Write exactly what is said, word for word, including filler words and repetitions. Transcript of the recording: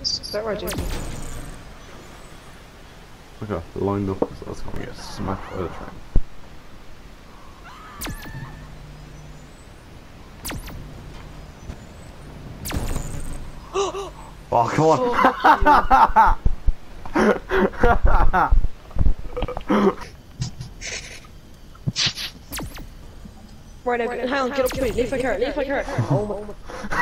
Start right, Jason. Okay, lined up because that's gonna get smacked by the train. Oh, come on! Right now, hang on, get up to me, leave my car, leave my car. Oh my.